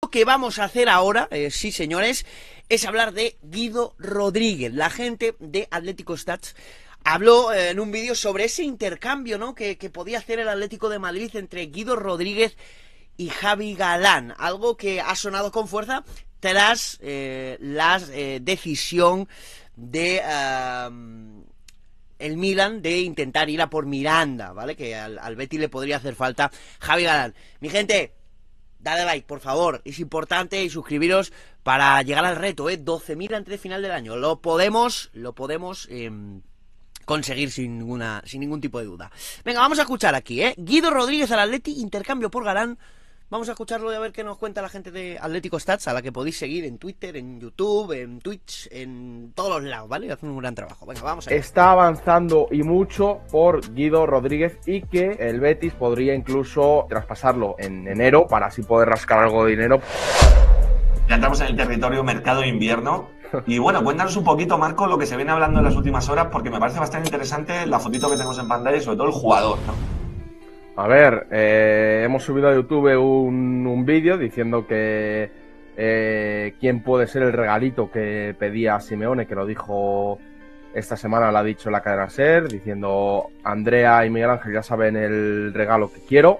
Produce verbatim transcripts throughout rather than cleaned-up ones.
Lo que vamos a hacer ahora, eh, sí señores, es hablar de Guido Rodríguez. La gente de Atlético Stats habló eh, en un vídeo sobre ese intercambio, ¿no?, que, que podía hacer el Atlético de Madrid entre Guido Rodríguez y Javi Galán. Algo que ha sonado con fuerza tras eh, la eh, decisión de uh, el Milan de intentar ir a por Miranda, ¿vale? Que al, al Betis le podría hacer falta Javi Galán. Mi gente, dale like, por favor, es importante, y suscribiros para llegar al reto, ¿eh? doce mil antes de final del año. Lo podemos, lo podemos eh, conseguir sin ninguna, sin ningún tipo de duda. Venga, vamos a escuchar aquí, ¿eh? Guido Rodríguez al Atleti, intercambio por Galán. Vamos a escucharlo y a ver qué nos cuenta la gente de Atlético Stats, a la que podéis seguir en Twitter, en YouTube, en Twitch, en todos los lados, ¿vale? Hacen un gran trabajo. Venga, vamos a ver. Está avanzando y mucho por Guido Rodríguez, y que el Betis podría incluso traspasarlo en enero para así poder rascar algo de dinero. Ya entramos en el territorio mercado de invierno. Y bueno, cuéntanos un poquito, Marco, lo que se viene hablando en las últimas horas, porque me parece bastante interesante la fotito que tenemos en pantalla y sobre todo el jugador, ¿no? A ver, eh, hemos subido a YouTube un, un vídeo diciendo que eh, quién puede ser el regalito que pedía Simeone, que lo dijo esta semana, lo ha dicho en la cadena SER, diciendo Andrea y Miguel Ángel ya saben el regalo que quiero.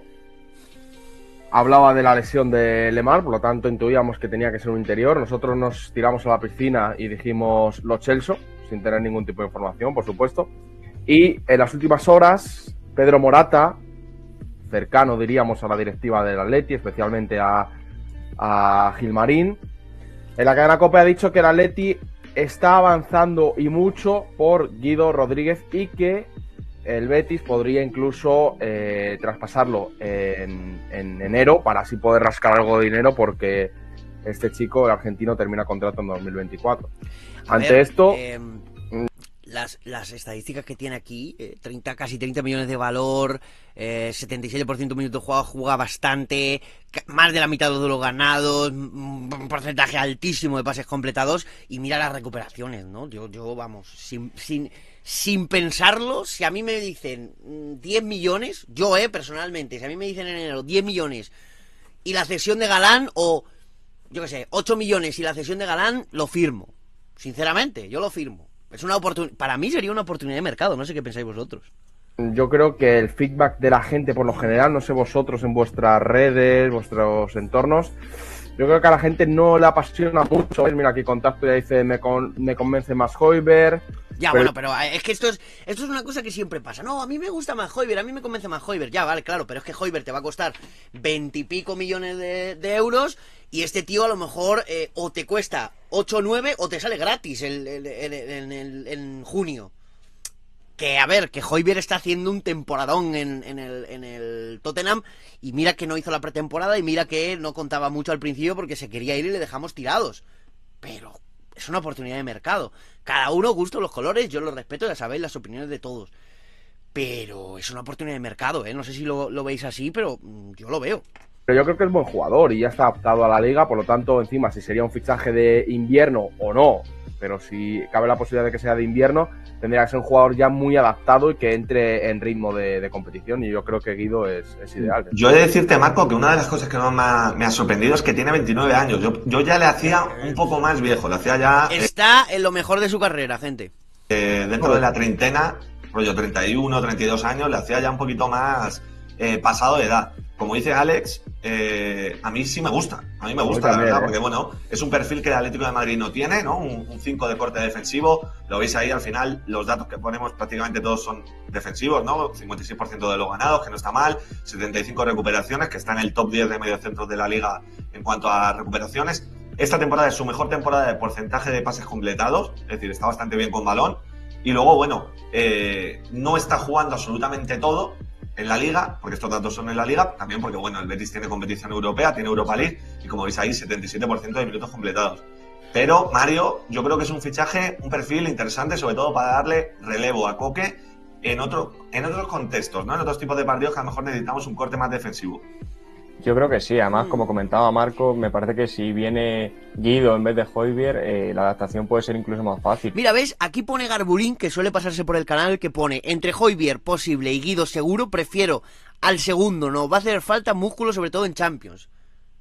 Hablaba de la lesión de Lemar, por lo tanto intuíamos que tenía que ser un interior. Nosotros nos tiramos a la piscina y dijimos Lo Celso, sin tener ningún tipo de información, por supuesto. Y en las últimas horas, Pedro Morata, cercano diríamos a la directiva del Atleti, especialmente a, a Gilmarín, en la cadena COPE ha dicho que el Atleti está avanzando y mucho por Guido Rodríguez, y que el Betis podría incluso eh, traspasarlo en, en enero para así poder rascar algo de dinero, porque este chico, el argentino, termina contrato en dos mil veinticuatro. A Ante ver, esto... Eh... Las, las estadísticas que tiene aquí, eh, treinta, casi treinta millones de valor, eh, setenta y siete por ciento minutos jugados, juega bastante, más de la mitad de los ganados, un porcentaje altísimo de pases completados, y mira las recuperaciones, ¿no? Yo, yo vamos, sin, sin, sin pensarlo, si a mí me dicen diez millones, yo, eh, personalmente, si a mí me dicen en enero diez millones y la cesión de Galán, o yo qué sé, ocho millones y la cesión de Galán, lo firmo. Sinceramente, yo lo firmo. Es una oportunidad, para mí sería una oportunidad de mercado, no sé qué pensáis vosotros. Yo creo que el feedback de la gente por lo general, no sé vosotros en vuestras redes, vuestros entornos, yo creo que a la gente no le apasiona mucho. Mira, aquí Contacto ya dice, me, con, me convence más Højbjerg. Ya, pero... bueno, pero es que esto es esto es una cosa que siempre pasa. No, a mí me gusta más Højbjerg, a mí me convence más Højbjerg. Ya, vale, claro, pero es que Højbjerg te va a costar veintipico millones de, de euros, y este tío a lo mejor eh, o te cuesta ocho o nueve o te sale gratis el, el, el, el, el, en junio. Que, a ver, que Højbjerg está haciendo un temporadón en, en, el, en el Tottenham, y mira que no hizo la pretemporada, y mira que no contaba mucho al principio porque se quería ir y le dejamos tirados. Pero es una oportunidad de mercado. Cada uno gusta los colores, yo los respeto, ya sabéis las opiniones de todos. Pero es una oportunidad de mercado, ¿eh? No sé si lo, lo veis así, pero yo lo veo. Pero yo creo que es buen jugador y ya está adaptado a la liga, por lo tanto, encima, si sería un fichaje de invierno o no, pero si cabe la posibilidad de que sea de invierno, tendría que ser un jugador ya muy adaptado y que entre en ritmo de, de competición, y yo creo que Guido es, es ideal. Yo he de decirte, Marco, que una de las cosas que más me ha, me ha sorprendido es que tiene veintinueve años. Yo, yo ya le hacía un poco más viejo, le hacía ya... Está en lo mejor de su carrera, gente. Eh, dentro de la treintena, rollo treinta y uno, treinta y dos años, le hacía ya un poquito más eh, pasado de edad. Como dice Alex, eh, a mí sí me gusta, a mí me gusta, la verdad, porque bueno, es un perfil que el Atlético de Madrid no tiene, ¿no? Un cinco de corte defensivo, lo veis ahí al final, los datos que ponemos prácticamente todos son defensivos, ¿no? cincuenta y seis por ciento de los ganados, que no está mal, setenta y cinco recuperaciones, que está en el top diez de mediocentros de la liga en cuanto a recuperaciones. Esta temporada es su mejor temporada de porcentaje de pases completados, es decir, está bastante bien con balón. Y luego, bueno, eh, no está jugando absolutamente todo en la liga, porque estos datos son en la liga, también porque, bueno, el Betis tiene competición europea, tiene Europa League, y como veis ahí, setenta y siete por ciento de minutos completados. Pero, Mario, yo creo que es un fichaje, un perfil interesante, sobre todo para darle relevo a Koke en, otro, en otros contextos, ¿no? En otros tipos de partidos que a lo mejor necesitamos un corte más defensivo. Yo creo que sí, además, como comentaba Marco, me parece que si viene Guido en vez de Højbjerg, eh, la adaptación puede ser incluso más fácil. Mira, ¿ves? Aquí pone Garburín, que suele pasarse por el canal, que pone entre Højbjerg posible y Guido seguro, prefiero al segundo, no va a hacer falta músculo, sobre todo en Champions.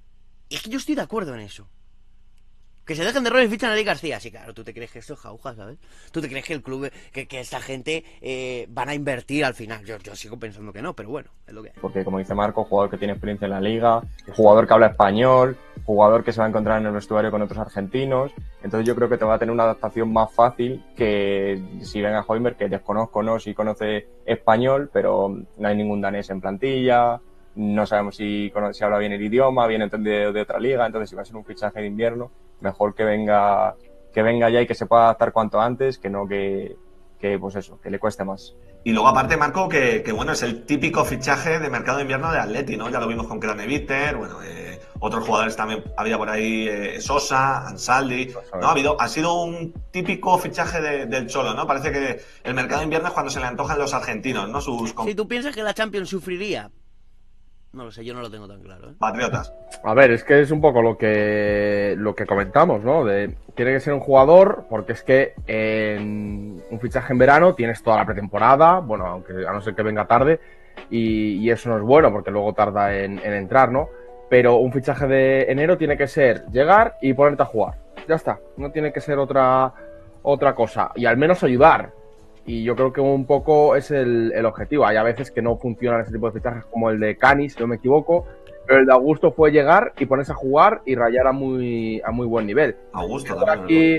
Y es que yo estoy de acuerdo en eso. Que se dejen de robar y fichan a Eric García. Sí, claro, tú te crees que esto es jauja, ¿sabes? Tú te crees que el club, que, que esta gente eh, van a invertir al final. Yo, yo sigo pensando que no, pero bueno, es lo que hay. Porque como dice Marco, jugador que tiene experiencia en la liga, jugador que habla español, jugador que se va a encontrar en el vestuario con otros argentinos. Entonces yo creo que te va a tener una adaptación más fácil que si ven a Højbjerg, que desconozco, no, si conoce español, pero no hay ningún danés en plantilla. No sabemos si, si habla bien el idioma, viene de, de otra liga, entonces si va a ser un fichaje de invierno, mejor que venga que venga ya y que se pueda adaptar cuanto antes, que no que, que pues eso, que le cueste más. Y luego aparte, Marco, que, que bueno, es el típico fichaje de mercado de invierno de Atleti, ¿no? Ya lo vimos con Craneviter, bueno, eh, otros jugadores también, había por ahí eh, Sosa, Ansaldi, ¿no? Ha habido, ha sido un típico fichaje de, del Cholo, ¿no? Parece que el mercado de invierno es cuando se le antojan los argentinos, ¿no? Sus... Si tú piensas que la Champions sufriría... No lo sé, yo no lo tengo tan claro, ¿eh? Patriotas. A ver, es que es un poco lo que lo que comentamos, ¿no? De, tiene que ser un jugador, porque es que en un fichaje en verano tienes toda la pretemporada, bueno, aunque a no ser que venga tarde, y, y eso no es bueno, porque luego tarda en, en entrar, ¿no? Pero un fichaje de enero tiene que ser llegar y ponerte a jugar. Ya está, no tiene que ser otra, otra cosa. Y al menos ayudar. Y yo creo que un poco es el, el objetivo. Hay a veces que no funcionan ese tipo de fichajes como el de Cani, si no me equivoco, pero el de Augusto fue llegar y ponerse a jugar y rayar a muy, a muy buen nivel. Augusto por aquí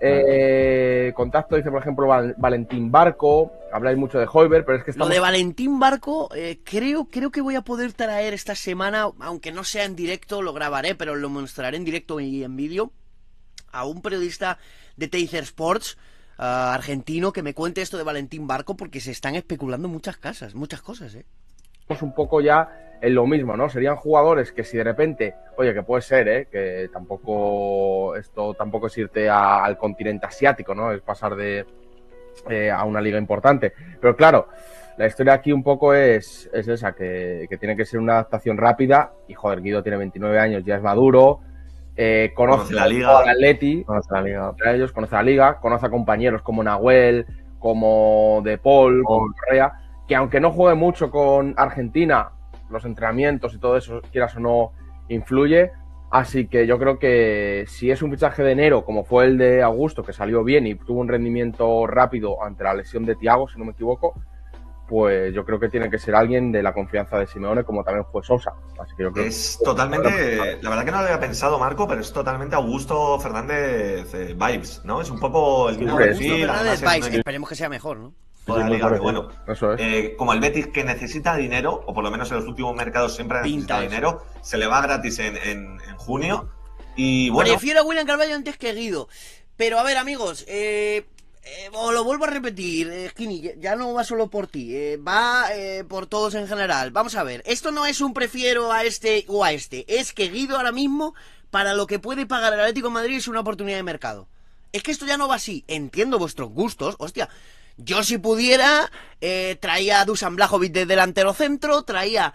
eh, contacto, dice por ejemplo Val, Valentín Barco, habláis mucho de Højbjerg, pero es que estamos... Lo de Valentín Barco, eh, creo, creo que voy a poder traer esta semana, aunque no sea en directo, lo grabaré, pero lo mostraré en directo y en vídeo, a un periodista de Taser Sports, Uh, argentino, que me cuente esto de Valentín Barco, porque se están especulando muchas casas, muchas cosas, ¿eh? Un poco ya en lo mismo, ¿no? Serían jugadores que si de repente, oye, que puede ser, ¿eh? Que tampoco, esto tampoco es irte a, al continente asiático, ¿no? Es pasar de eh, a una liga importante. Pero claro, la historia aquí un poco es, es esa, que, que tiene que ser una adaptación rápida, y joder, Guido tiene veintinueve años, ya es maduro. Eh, conoce, conoce la liga, al Atleti, conoce la liga, ellos conoce la liga, conoce a compañeros como Nahuel, como De Paul, oh. como Correa, que aunque no juegue mucho con Argentina, los entrenamientos y todo eso, quieras o no, influye. Así que yo creo que si es un fichaje de enero, como fue el de Augusto, que salió bien y tuvo un rendimiento rápido ante la lesión de Thiago, si no me equivoco, pues yo creo que tiene que ser alguien de la confianza de Simeone, como también fue Sosa. Así que yo creo es que... totalmente, la verdad que no lo había pensado, Marco, pero es totalmente Augusto Fernández eh, vibes, ¿no? Es un poco el mismo perfil. Fernández vibes, es... esperemos que sea mejor, ¿no? Toda la liga, que bueno, eso es. eh, como el Betis que necesita dinero, o por lo menos en los últimos mercados siempre ha necesitado dinero, se le va gratis en, en, en junio. Y bueno. Prefiero a William Carvalho antes que Guido. Pero a ver, amigos, eh. Eh, lo vuelvo a repetir, eh, Skinny, ya no va solo por ti, eh, va eh, por todos en general. Vamos a ver, esto no es un prefiero a este o a este, es que Guido ahora mismo, para lo que puede pagar el Atlético de Madrid, es una oportunidad de mercado. Es que esto ya no va así, entiendo vuestros gustos, hostia. Yo si pudiera, eh, traía a Dusan Blajovic de delantero centro, traía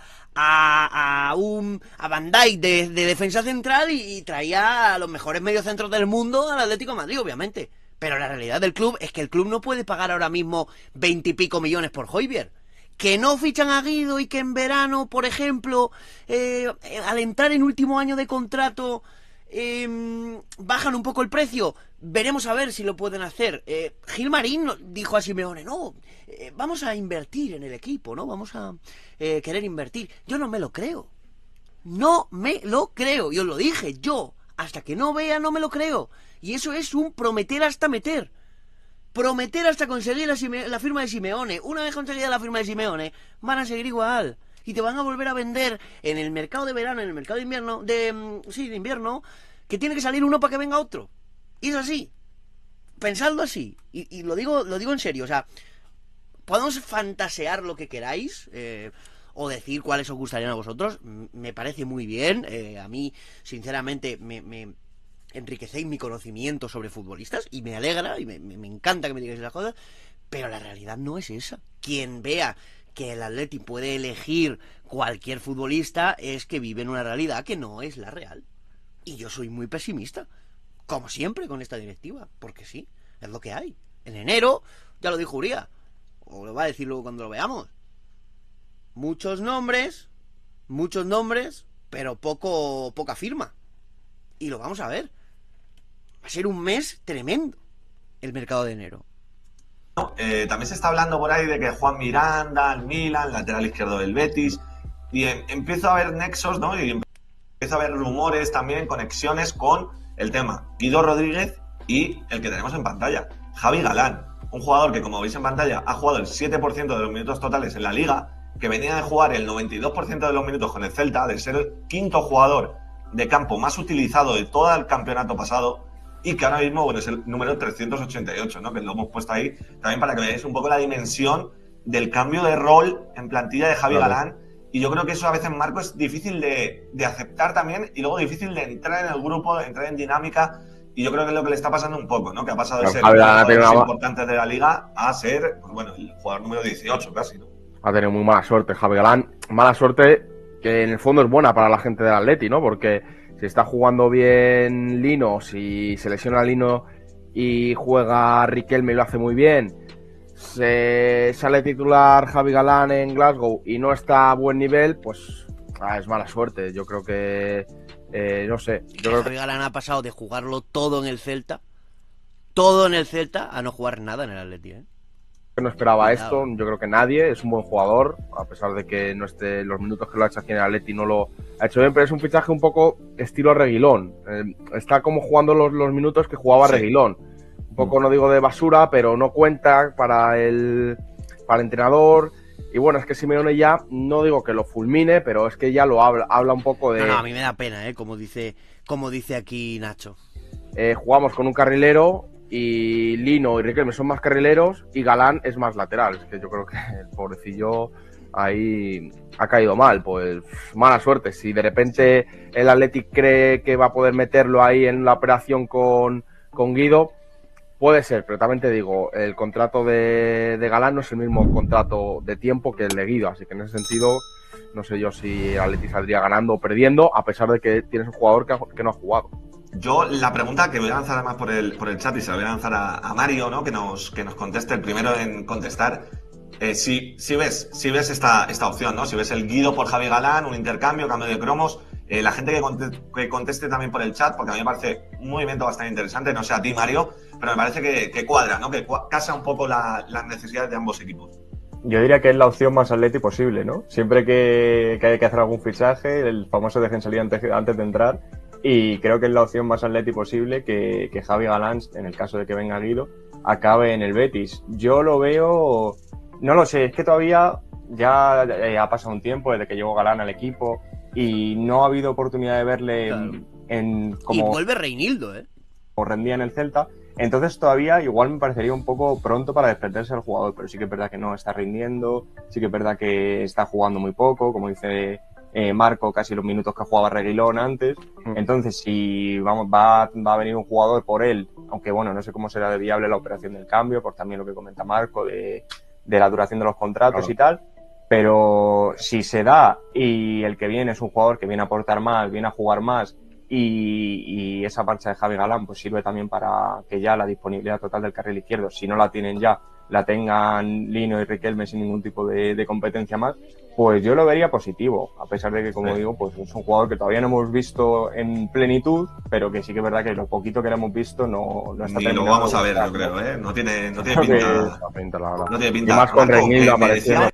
a, a un a Van Dijk de, de defensa central y, y traía a los mejores mediocentros del mundo al Atlético de Madrid, obviamente. Pero la realidad del club es que el club no puede pagar ahora mismo veintipico millones por Højbjerg. Que no fichan a Guido y que en verano, por ejemplo, eh, al entrar en último año de contrato, eh, bajan un poco el precio. Veremos a ver si lo pueden hacer. Eh, Gilmarín dijo a Simeone, no, eh, vamos a invertir en el equipo, ¿no? Vamos a eh, querer invertir. Yo no me lo creo. No me lo creo. Yo lo dije, yo, hasta que no vea, no me lo creo. Y eso es un prometer hasta meter. Prometer hasta conseguir la, la firma de Simeone. Una vez conseguida la firma de Simeone, van a seguir igual. Y te van a volver a vender en el mercado de verano, en el mercado de invierno, de sí, de invierno, que tiene que salir uno para que venga otro. Y es así. Pensadlo así. Y, y lo digo, lo digo en serio. O sea, podemos fantasear lo que queráis. Eh, o decir cuáles os gustarían a vosotros. Me parece muy bien. Eh, a mí, sinceramente, me... me enriquecéis mi conocimiento sobre futbolistas y me alegra y me, me, me encanta que me digáis esas cosas, pero la realidad no es esa. Quien vea que el Atleti puede elegir cualquier futbolista es que vive en una realidad que no es la real. Y yo soy muy pesimista, como siempre con esta directiva, porque sí, es lo que hay. En enero, ya lo dijo Uría, o lo va a decir luego cuando lo veamos, muchos nombres, muchos nombres, pero poco poca firma. y lo vamos a ver. Va a ser un mes tremendo el mercado de enero. Eh, también se está hablando por ahí de que Juan Miranda, el Milan, lateral izquierdo del Betis, y en, empiezo a ver nexos, ¿no? Y empiezo a ver rumores también, conexiones con el tema Guido Rodríguez y el que tenemos en pantalla, Javi Galán, un jugador que, como veis en pantalla, ha jugado el siete por ciento de los minutos totales en la Liga, que venía de jugar el noventa y dos por ciento de los minutos con el Celta, de ser el quinto jugador de campo más utilizado de todo el campeonato pasado, y que ahora mismo, bueno, es el número trescientos ochenta y ocho, ¿no? Que lo hemos puesto ahí también para que veáis un poco la dimensión del cambio de rol en plantilla de Javi claro. Galán. Y yo creo que eso a veces, Marco, es difícil de, de aceptar también, y luego difícil de entrar en el grupo, de entrar en dinámica. Y yo creo que es lo que le está pasando un poco, ¿no? Que ha pasado de ser uno de los jugadores más importantes de la Liga a ser, pues bueno, el jugador número dieciocho casi, ¿no? Ha tenido muy mala suerte Javi Galán. Mala suerte que en el fondo es buena para la gente del Atleti, ¿no? Porque si está jugando bien Lino, si se lesiona Lino y juega Riquelme y lo hace muy bien, se sale titular Javi Galán en Glasgow y no está a buen nivel, pues ah, es mala suerte. Yo creo que, eh, no sé. Yo creo Javi que... Galán ha pasado de jugarlo todo en el Celta, todo en el Celta, a no jugar nada en el Atleti, ¿eh? No esperaba esto, yo creo que nadie, es un buen jugador, a pesar de que no esté los minutos que lo ha hecho aquí en el Atleti no lo ha hecho bien, pero es un fichaje un poco estilo Reguilón, eh, está como jugando los, los minutos que jugaba sí. Reguilón, un poco no digo de basura, pero no cuenta para el, para el entrenador, y bueno, es que Simeone ya, no digo que lo fulmine, pero es que ya lo habla, habla un poco de... No, no, a mí me da pena, ¿eh? Como dice, como dice aquí Nacho. Eh, jugamos con un carrilero, y Lino y Riquelme son más carrileros y Galán es más lateral. Es que yo creo que el pobrecillo ahí ha caído mal, pues mala suerte. Si de repente el Athletic cree que va a poder meterlo ahí en la operación con, con Guido, puede ser, pero también te digo, el contrato de, de Galán no es el mismo contrato de tiempo que el de Guido, así que en ese sentido no sé yo si el Athletic saldría ganando o perdiendo, a pesar de que tienes un jugador que, ha, que no ha jugado. Yo la pregunta que voy a lanzar además por el, por el chat y se la voy a lanzar a, a Mario, ¿no? Que nos, que nos conteste, el primero en contestar. Eh, si, si ves, si ves esta, esta opción, ¿no? Si ves el Guido por Javi Galán, un intercambio, cambio de cromos, eh, la gente que conteste, que conteste también por el chat, porque a mí me parece un movimiento bastante interesante, no sé a ti, Mario, pero me parece que, que cuadra, ¿no? Que casa un poco la, las necesidades de ambos equipos. Yo diría que es la opción más Atleti posible, ¿no? Siempre que, que hay que hacer algún fichaje, el famoso dejen salir antes, antes de entrar. Y creo que es la opción más Atleti posible que, que Javi Galán, en el caso de que venga Guido, acabe en el Betis. Yo lo veo... No lo sé, es que todavía ya eh, ha pasado un tiempo desde que llegó Galán al equipo y no ha habido oportunidad de verle claro. en, en como... Y vuelve Reinildo, ¿eh? Como rendía en el Celta. Entonces todavía igual me parecería un poco pronto para desprenderse del jugador, pero sí que es verdad que no está rindiendo, sí que es verdad que está jugando muy poco, como dice... Eh, Marco casi los minutos que jugaba Reguilón antes, entonces si vamos va, va a venir un jugador por él, aunque bueno, no sé cómo será de viable la operación del cambio, por también lo que comenta Marco de, de la duración de los contratos claro. y tal, pero si se da y el que viene es un jugador que viene a aportar más, viene a jugar más y, y esa marcha de Javi Galán pues sirve también para que ya la disponibilidad total del carril izquierdo, si no la tienen ya, la tengan Lino y Riquelme sin ningún tipo de, de competencia más, pues yo lo vería positivo, a pesar de que, como sí. digo, pues es un jugador que todavía no hemos visto en plenitud, pero que sí que es verdad que lo poquito que lo hemos visto no, no está Ni lo vamos a ver, yo creo, ¿eh? No tiene, no tiene pinta. No, pinta la verdad. No tiene pinta. Y más con Reguilón apareciendo.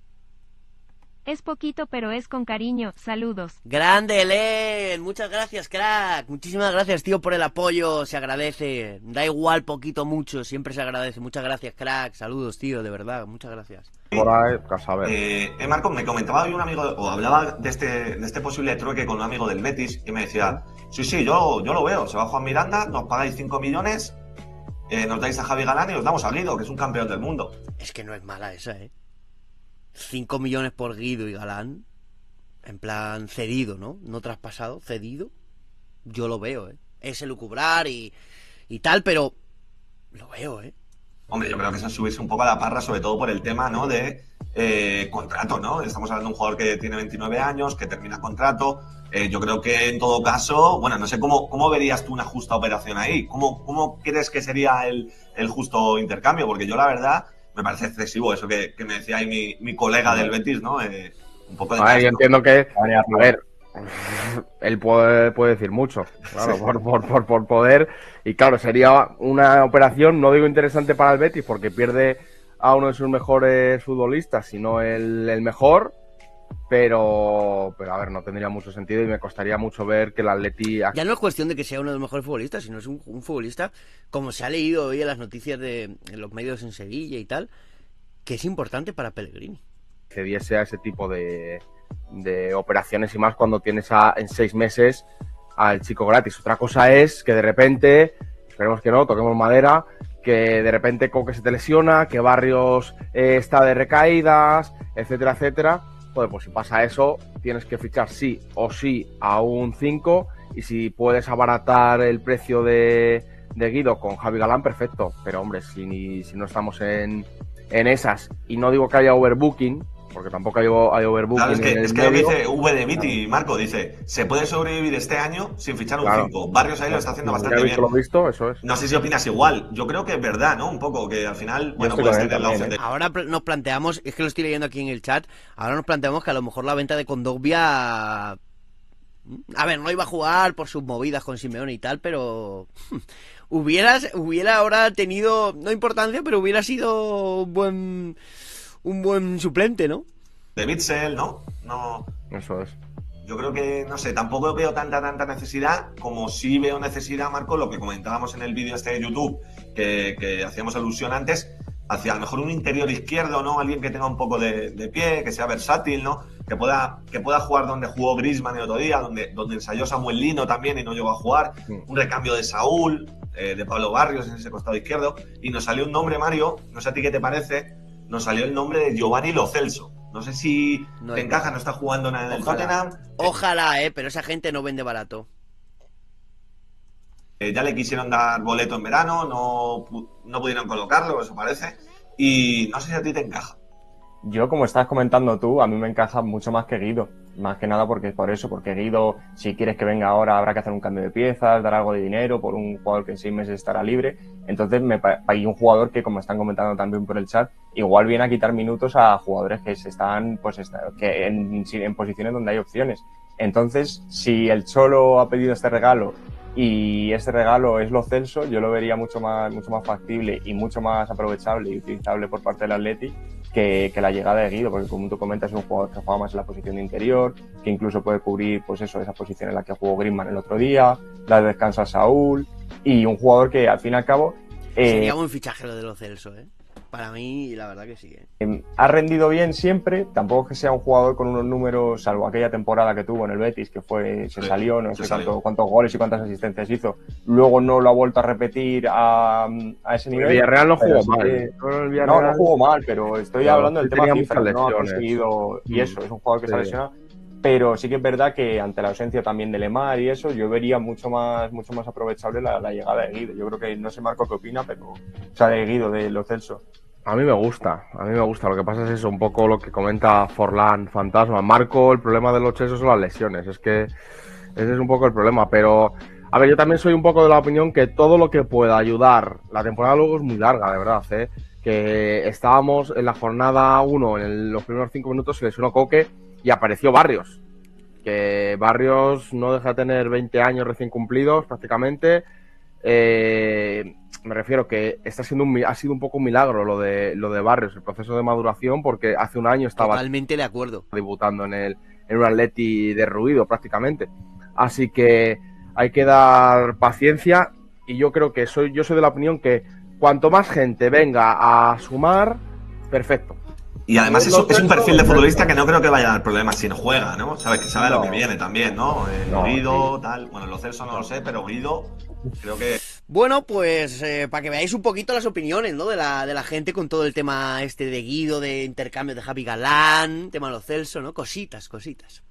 Es poquito, pero es con cariño. Saludos. Grande, Elen. Muchas gracias, crack. Muchísimas gracias, tío, por el apoyo. Se agradece. Da igual, poquito, mucho. Siempre se agradece. Muchas gracias, crack. Saludos, tío, de verdad. Muchas gracias. Por ahí, a saber. Eh, eh, Marco, me comentaba hoy un amigo, o hablaba de este, de este posible trueque con un amigo del Betis y me decía, sí, sí, yo, yo lo veo. Se va Juan Miranda, nos pagáis cinco millones, eh, nos dais a Javi Galán y os damos a Guido, que es un campeón del mundo. Es que no es mala esa, ¿eh? cinco millones por Guido y Galán, en plan cedido, ¿no? No traspasado, cedido. Yo lo veo, ¿eh? Es elucubrar y, y tal, pero lo veo, ¿eh? Hombre, yo creo que eso es subirse un poco a la parra, sobre todo por el tema, ¿no? De eh, contrato, ¿no? Estamos hablando de un jugador que tiene veintinueve años, que termina contrato. Eh, yo creo que en todo caso, bueno, no sé cómo, cómo verías tú una justa operación ahí. ¿Cómo, cómo crees que sería el, el justo intercambio? Porque yo, la verdad, me parece excesivo eso que, que me decía ahí mi, mi colega del Betis, ¿no? Eh, un poco de... A ver, yo entiendo que... A ver, Él puede, puede decir mucho, claro, sí. por, por, por, por poder. Y claro, sería una operación, no digo interesante para el Betis, porque pierde a uno de sus mejores futbolistas, sino el, el mejor. Pero, pero a ver, no tendría mucho sentido y me costaría mucho ver que el Atleti... Ya no es cuestión de que sea uno de los mejores futbolistas, sino es un, un futbolista, como se ha leído hoy en las noticias de en los medios en Sevilla y tal, que es importante para Pellegrini. Cediese a ese tipo de, de operaciones y más cuando tienes a, en seis meses al chico gratis. Otra cosa es que de repente, esperemos que no, toquemos madera, que de repente Coque se te lesiona, que Barrios eh, está de recaídas, etcétera, etcétera. Joder, pues si pasa eso, tienes que fichar sí o sí a un cinco y si puedes abaratar el precio de, de Guido con Javi Galán, perfecto. Pero hombre, si, si no estamos en, en esas, y no digo que haya overbooking, porque tampoco hay, hay overbooking. Claro, es que, en el es que medio. Lo que dice V de Viti, Marco, dice, se puede sobrevivir este año sin fichar un Claro. cinco. Barrios ahí lo está haciendo bastante Ya bien. visto lo visto, eso es. No sé si opinas igual. Yo creo que es verdad, ¿no? Un poco, que al final, Yo bueno, estoy puedes con él tener la también, opción de... Ahora pl- nos planteamos, es que lo estoy leyendo aquí en el chat, ahora nos planteamos que a lo mejor la venta de Kondogbia... A ver, no iba a jugar por sus movidas con Simeone y tal, pero... hubieras, hubiera ahora tenido, no importancia, pero hubiera sido un buen, un buen suplente, ¿no? De Bitzel, ¿no? No... Eso es. Yo creo que, no sé, tampoco veo tanta, tanta necesidad como sí veo necesidad, Marco, lo que comentábamos en el vídeo este de YouTube, que, que hacíamos alusión antes, hacia a lo mejor un interior izquierdo, ¿no? Alguien que tenga un poco de, de pie, que sea versátil, ¿no? Que pueda, que pueda jugar donde jugó Griezmann el otro día, donde, donde ensayó Samuel Lino también y no llegó a jugar. Sí. Un recambio de Saúl, eh, de Pablo Barrios en ese costado izquierdo. Y nos salió un nombre, Mario, no sé a ti qué te parece, nos salió el nombre de Giovanni Lo Celso. No sé si no te encaja, no está jugando nada en el Tottenham. Ojalá, eh, pero esa gente no vende barato. Eh, ya le quisieron dar boleto en verano, no, no pudieron colocarlo, eso parece. Y no sé si a ti te encaja. Yo, como estás comentando tú, a mí me encaja mucho más que Guido. Más que nada porque por eso, porque Guido, si quieres que venga ahora, habrá que hacer un cambio de piezas, dar algo de dinero por un jugador que en seis meses estará libre. Entonces, me hay un jugador que, como están comentando también por el chat, igual viene a quitar minutos a jugadores que se están, pues, está, que en, en posiciones donde hay opciones. Entonces, si el Cholo ha pedido este regalo y este regalo es Lo Celso, yo lo vería mucho más, mucho más factible y mucho más aprovechable y utilizable por parte del Atleti que, que la llegada de Guido, porque como tú comentas es un jugador que juega más en la posición de interior, que incluso puede cubrir pues eso, esa posición en la que jugó Griezmann el otro día, la de descanso a Saúl, y un jugador que al fin y al cabo eh, sería un fichaje lo de Lo Celso, eh. Para mí, la verdad que sí. ¿eh? Ha rendido bien siempre, tampoco es que sea un jugador con unos números, salvo aquella temporada que tuvo en el Betis, que fue se sí, salió, no sé cuánto, cuántos goles y cuántas asistencias hizo. Luego no lo ha vuelto a repetir a, a ese nivel. El Villarreal no jugó mal. Que, no, no jugó mal, pero estoy no, hablando del tema cifras, no ha conseguido, y eso, es un jugador que sí. se ha lesionado. Pero sí que es verdad que ante la ausencia también de Lemar y eso, yo vería mucho más mucho más aprovechable la, la llegada de Guido. Yo creo que, no sé Marco qué opina, pero o sea, de Guido, de Lo Celso. A mí me gusta, a mí me gusta. Lo que pasa es eso, un poco lo que comenta Forlán, Fantasma. Marco, el problema de los chesos son las lesiones. Es que ese es un poco el problema. Pero, a ver, yo también soy un poco de la opinión que todo lo que pueda ayudar. La temporada luego es muy larga, de verdad, ¿eh? Que estábamos en la jornada uno, en el, los primeros cinco minutos se lesionó Coque y apareció Barrios. Que Barrios no deja de tener veinte años recién cumplidos, prácticamente. Eh... Me refiero que está siendo un, ha sido un poco un milagro lo de lo de Barrios, el proceso de maduración, porque hace un año estaba totalmente de acuerdo debutando en el en un Atleti derruido prácticamente. Así que hay que dar paciencia y yo creo que soy yo soy de la opinión que cuanto más gente venga a sumar, perfecto. Y además es, es un perfil de futbolista que no creo que vaya a dar problemas si no juega, ¿no? Sabes que sabe no. lo que viene también, ¿no? Eh, no Guido, sí. tal. Bueno, Lo Celso no lo sé, pero Guido creo que... Bueno, pues eh, para que veáis un poquito las opiniones, ¿no? De la, de la gente con todo el tema este de Guido, de intercambio de Javi Galán, tema Lo Celso, ¿no? Cositas, cositas.